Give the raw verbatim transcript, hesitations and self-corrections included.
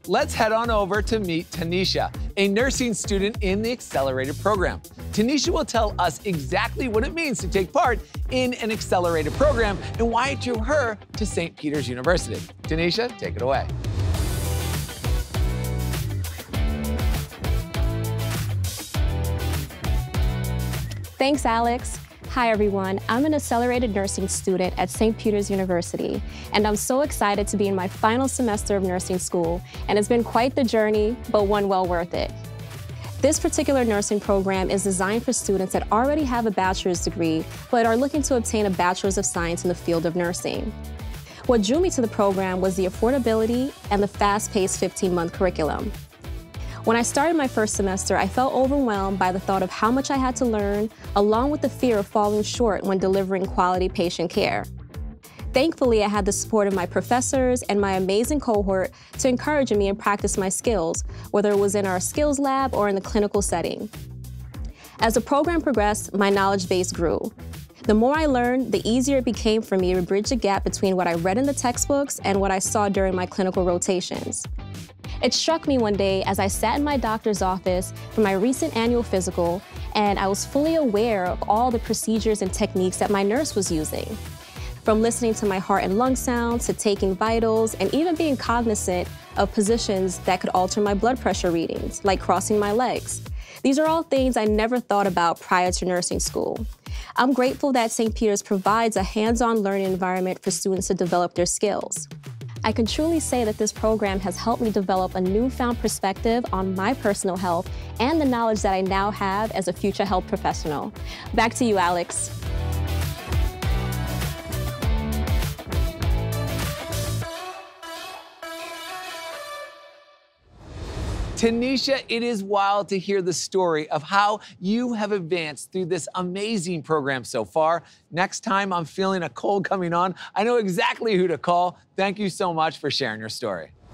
let's head on over to meet Tanesha, a nursing student in the accelerated program. Tanesha will tell us exactly what it means to take part in an accelerated program and why it drew her to Saint Peter's University. Tanesha, take it away. Thanks, Alex. Hi, everyone. I'm an accelerated nursing student at Saint Peter's University, and I'm so excited to be in my final semester of nursing school, and it's been quite the journey, but one well worth it. This particular nursing program is designed for students that already have a bachelor's degree, but are looking to obtain a bachelor's of science in the field of nursing. What drew me to the program was the affordability and the fast-paced fifteen-month curriculum. When I started my first semester, I felt overwhelmed by the thought of how much I had to learn, along with the fear of falling short when delivering quality patient care. Thankfully, I had the support of my professors and my amazing cohort to encourage me and practice my skills, whether it was in our skills lab or in the clinical setting. As the program progressed, my knowledge base grew. The more I learned, the easier it became for me to bridge the gap between what I read in the textbooks and what I saw during my clinical rotations. It struck me one day as I sat in my doctor's office for my recent annual physical, and I was fully aware of all the procedures and techniques that my nurse was using. From listening to my heart and lung sounds to taking vitals and even being cognizant of positions that could alter my blood pressure readings, like crossing my legs. These are all things I never thought about prior to nursing school. I'm grateful that Saint Peter's provides a hands-on learning environment for students to develop their skills. I can truly say that this program has helped me develop a newfound perspective on my personal health and the knowledge that I now have as a future health professional. Back to you, Alex. Tanesha, it is wild to hear the story of how you have advanced through this amazing program so far. Next time I'm feeling a cold coming on, I know exactly who to call. Thank you so much for sharing your story.